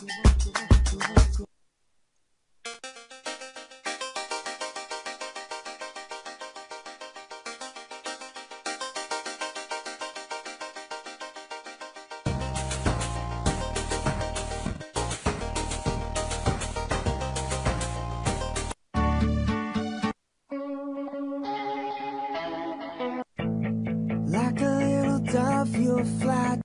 Like a little dove, you'll fly.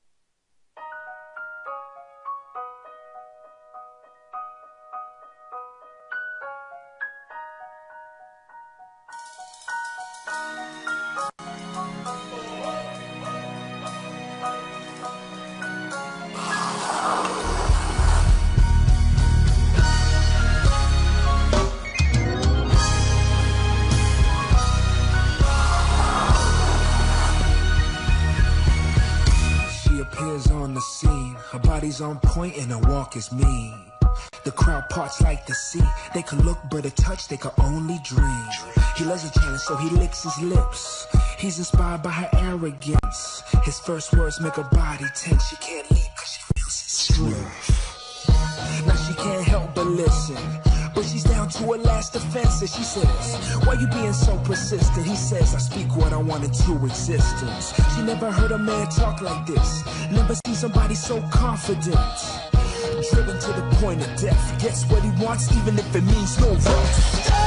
On the scene, her body's on point and her walk is mean. The crowd parts like the sea. They could look but a touch, they could only dream. He loves a challenge so he licks his lips. He's inspired by her arrogance. His first words make her body tense. She can't leave cause she feels his strength. Now she can't help but listen, but she's down to her last defense. And she says, why you being so persistent? He says, I speak what I want into existence. She never heard a man talk like this. Never seen somebody so confident. Driven to the point of death. Gets what he wants even if it means no rest.